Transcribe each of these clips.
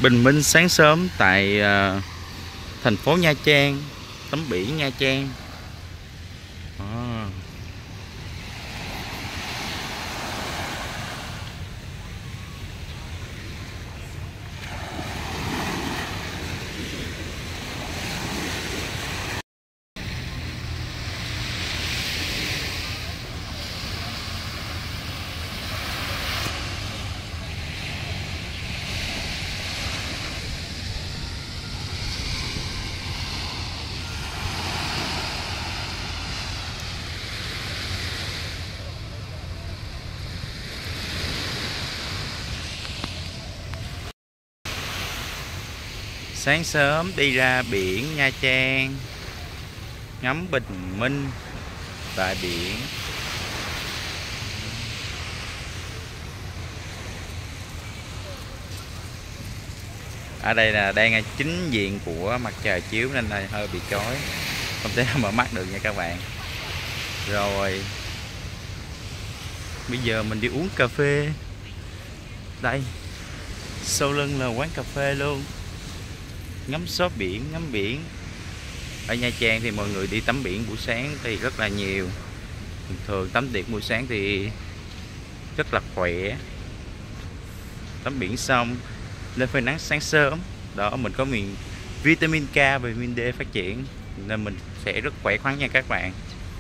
Bình minh sáng sớm tại thành phố Nha Trang, tắm biển Nha Trang. Đó. Sáng sớm đi ra biển Nha Trang, ngắm bình minh tại biển. Ở đây là đang chính diện của mặt trời chiếu nên là hơi bị chói, không thể mở mắt được nha các bạn. Rồi bây giờ mình đi uống cà phê. Đây, sau lưng là quán cà phê luôn. Ngắm gió biển, ngắm biển. Ở Nha Trang thì mọi người đi tắm biển buổi sáng thì rất là nhiều. Thường tắm biển buổi sáng thì rất là khỏe. Tắm biển xong lên phơi nắng sáng sớm. Đó, mình có vitamin K và vitamin D phát triển nên mình sẽ rất khỏe khoắn nha các bạn.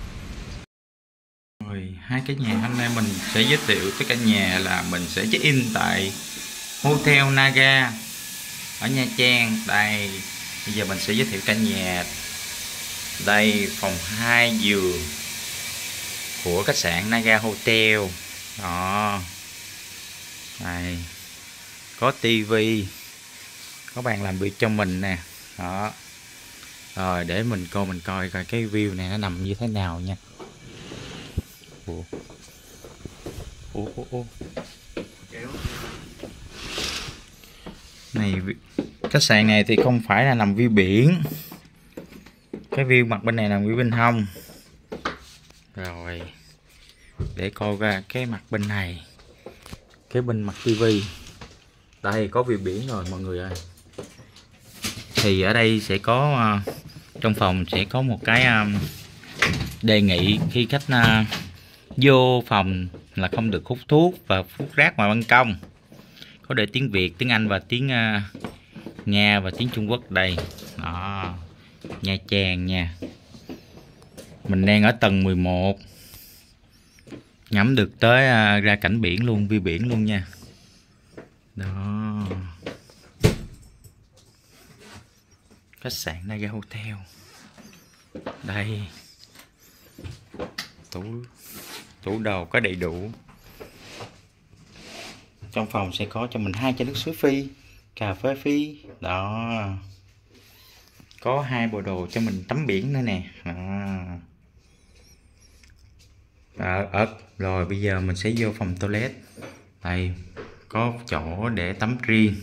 Rồi, hai cái nhà hôm nay mình sẽ giới thiệu tới cả nhà là mình sẽ check in tại Hotel Naga ở Nha Trang. Đây, bây giờ mình sẽ giới thiệu căn nhà. Đây, phòng 2 giường của khách sạn Naga Hotel. Đó. Đây, có tivi, có bàn làm việc cho mình nè. Đó. Rồi để mình coi coi cái view này nó nằm như thế nào nha. Ủa. Này, khách sạn này thì không phải là nằm view biển. Cái view mặt bên này là view bên hông. Rồi để coi ra cái mặt bên này, cái bên mặt tivi. Đây có view biển rồi mọi người ơi. Thì ở đây sẽ có trong phòng sẽ có một cái đề nghị khi khách vô phòng là không được hút thuốc và hút rác ngoài ban công. Có để tiếng Việt, tiếng Anh và tiếng Nga và tiếng Trung Quốc đây. Đó, Nha Trang nha. Mình đang ở tầng 11, ngắm được tới ra cảnh biển luôn, view biển luôn nha. Đó, khách sạn Naga Hotel. Đây, tủ đồ có đầy đủ. Trong phòng sẽ có cho mình 2 chai nước suối phi, cà phê phi. Đó, có 2 bộ đồ cho mình tắm biển nữa nè. Rồi bây giờ mình sẽ vô phòng toilet. Đây có chỗ để tắm riêng.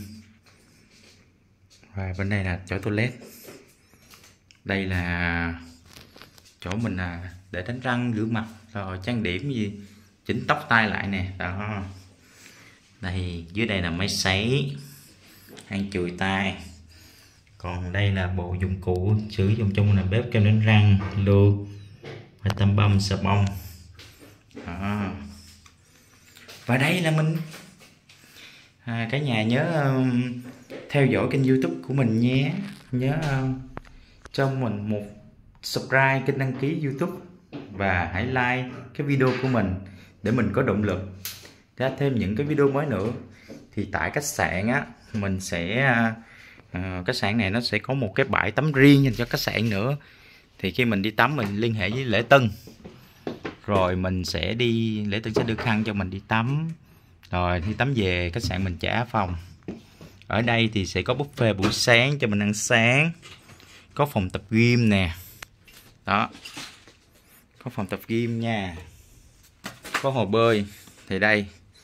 Và bên đây là chỗ toilet. Đây là chỗ mình để đánh răng, rửa mặt, rồi trang điểm gì, chỉnh tóc tai lại nè. Đó. Đây, dưới đây là máy sấy, khăn chùi tay. Còn đây là bộ dụng cụ sử dụng trong là bếp, kem đánh răng, lược, và tăm băm, xà bông. Đó. Và đây là mình. Cả nhà nhớ theo dõi kênh YouTube của mình nhé. Nhớ cho mình một subscribe, kênh đăng ký YouTube và hãy like cái video của mình để mình có động lực ra thêm những cái video mới nữa. Thì tại khách sạn á, mình sẽ khách sạn này nó sẽ có một cái bãi tắm riêng dành cho khách sạn nữa. Thì khi mình đi tắm mình liên hệ với lễ tân, rồi mình sẽ đi, lễ tân sẽ đưa khăn cho mình đi tắm, rồi khi tắm về khách sạn mình trả phòng. Ở đây thì sẽ có buffet buổi sáng cho mình ăn sáng, có phòng tập gym nè. Đó, có phòng tập gym nha, có hồ bơi. Thì đây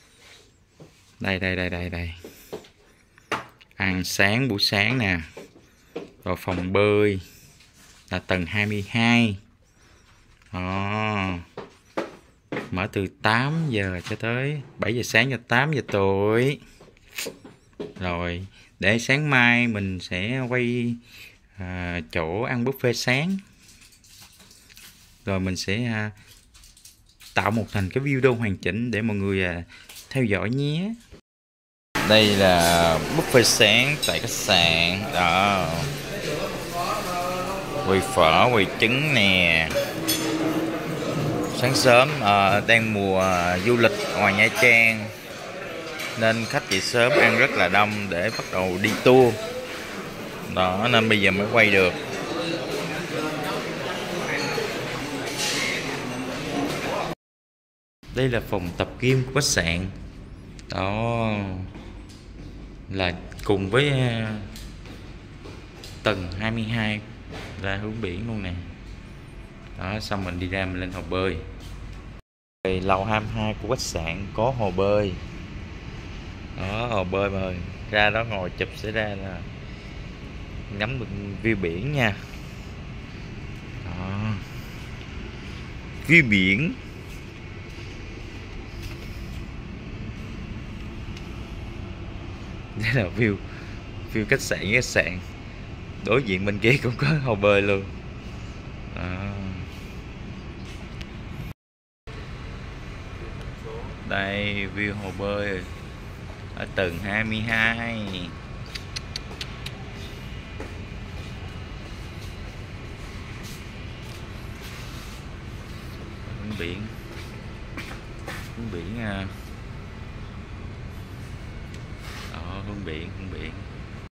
ăn sáng buổi sáng nè. Rồi phòng bơi là tầng 22. Đó, mở từ 8 giờ cho tới 7 giờ sáng cho 8 giờ tối. Rồi để sáng mai mình sẽ quay chỗ ăn buffet sáng, rồi mình sẽ tạo một thành cái video hoàn chỉnh để mọi người theo dõi nhé. Đây là buffet sáng tại khách sạn đó, quầy phở, quầy trứng nè. Sáng sớm đang mùa du lịch ngoài Nha Trang nên khách dậy sớm ăn rất là đông để bắt đầu đi tour đó, nên bây giờ mới quay được. Đây là phòng tập gym của khách sạn đó, là cùng với tầng 22 ra hướng biển luôn nè đó. Xong mình đi ra mình lên hồ bơi. Lầu 22 của khách sạn có hồ bơi đó, hồ bơi mà ra đó ngồi chụp sẽ ra là ngắm được view biển nha đó. View biển. Đây là view khách sạn với khách sạn, đối diện bên kia cũng có hồ bơi luôn đó. Đây view hồ bơi ở tầng 22. Hướng biển đó, hướng biển